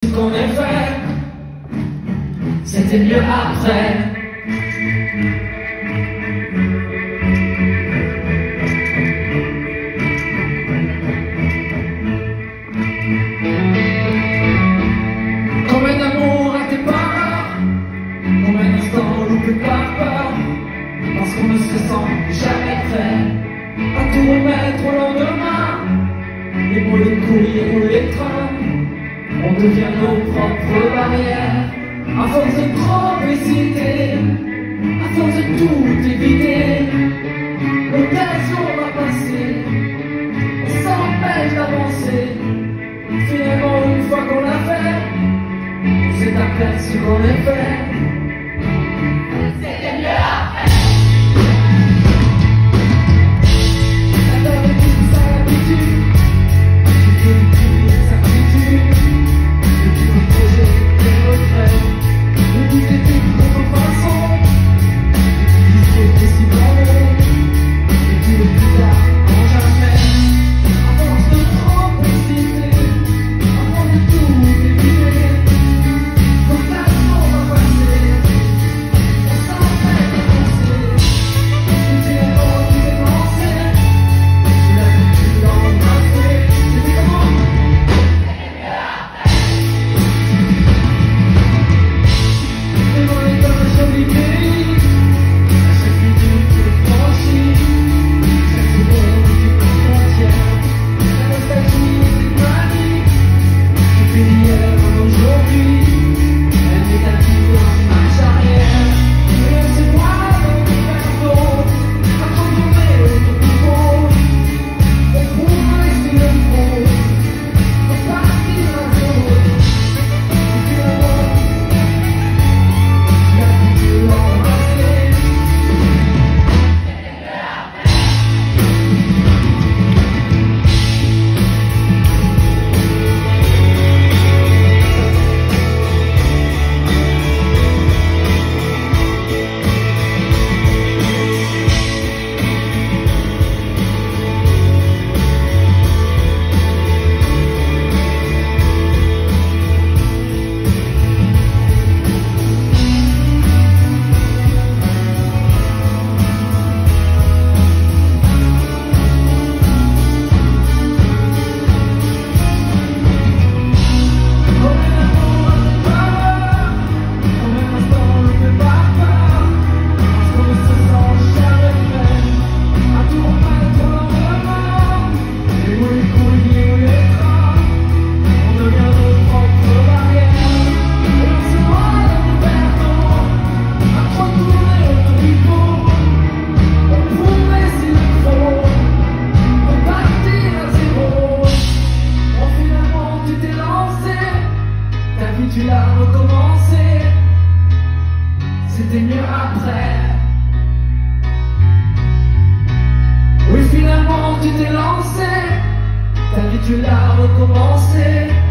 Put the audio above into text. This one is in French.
qu'on ait fait, c'était mieux après. Combien d'amour à tes parts, combien d'instants loupés par peur, parce qu'on ne se sent jamais prêt à tout remettre au lendemain. Les mots, les courriers ou les trains, on devient nos propres barrières. À force de trop hésiter, à force de tout éviter, l'occasion va passer, on s'empêche d'avancer. Finalement, une fois qu'on l'a fait, on s'est aperçu qu'on est fait. C'était mieux après. Tu l'as recommencé, c'était mieux après. Oui, finalement tu t'es lancé, ta vie tu l'as recommencé.